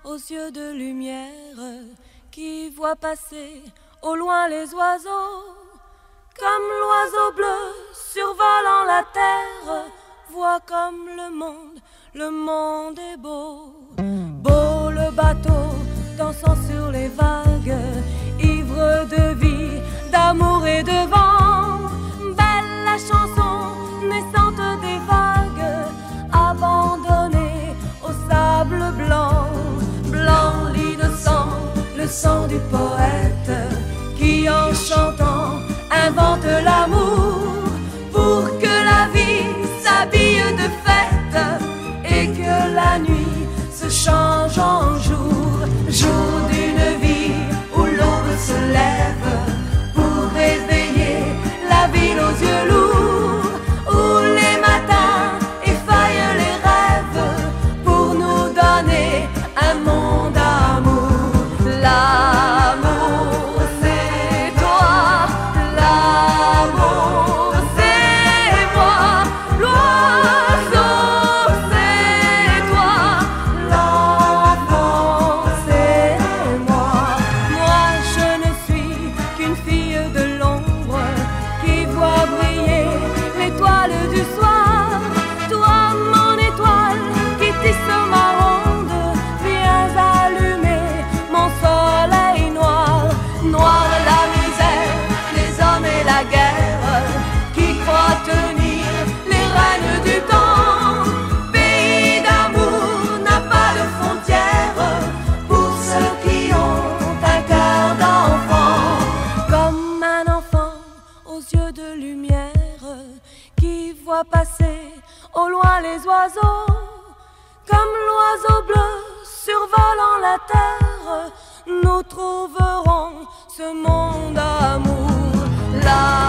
aux yeux de lumière qui voient passer au loin les oiseaux, comme l'oiseau bleu survolant la terre, voit comme le monde est beau. Beau le bateau dansant sur les vagues, ivre de vie, d'amour et de vent. Belle la chanson naissante des vagues, abandonnée au sable blanc. Blanc lit de sang, le sang du poète, qui en chantant invente l'amour, pour que la vie s'habille de fête et que la nuit se change en jour. Jour d'une vie où l'aube se lève pour réveiller la ville aux yeux lourds, où les matins effeuillent les rêves pour nous donner un monde d'amour. L'amour c'est toi, l'amour c'est moi, l'oiseau c'est toi, l'enfant c'est moi. Moi je ne suis qu'une fille de l'ombre qui voit briller l'étoile du soir. Toi mon étoile qui tisse ma ronde, viens allumer mon soleil noir. Noir la misère, les hommes et la guerre, qui croient tenir les rênes du temps. Pays d'amour n'a pas de frontières pour ceux qui ont un cœur d'enfant. Comme un enfant aux yeux de lumière, qui voit passer au loin les oiseaux, comme l'oiseau bleu survolant la terre, nous trouverons ce monde d'amour là.